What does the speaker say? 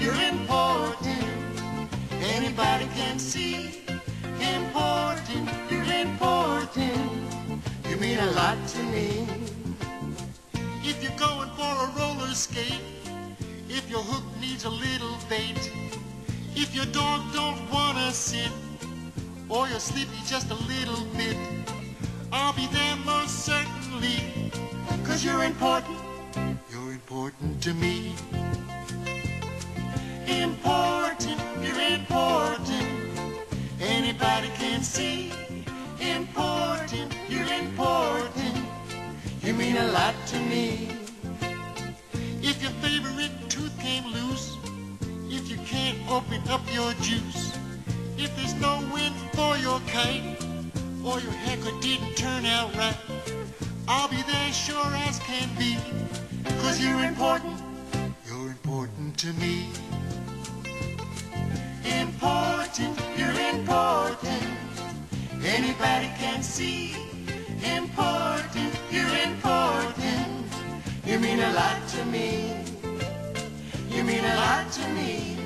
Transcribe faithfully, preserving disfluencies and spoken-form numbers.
you're important. Anybody can see. Important, you're important. You mean a lot to me. If you're going for a roller skate, if your hook needs a little bait, if your dog don't wanna sit, or you're sleepy just a little bit, I'll be there most certainly. Cause you're important, you're important to me. Important, you're important. Anybody can see. Important, you're important. You mean a lot to me. If your favorite tooth came loose, if you can't open up your juice, if there's no wind for your kite, or your haircut didn't turn out right, I'll be there sure as can be. Cause you're important, you're important to me. Important, you're important. Anybody can see. Important, you're important. You mean a lot to me. You mean a lot to me.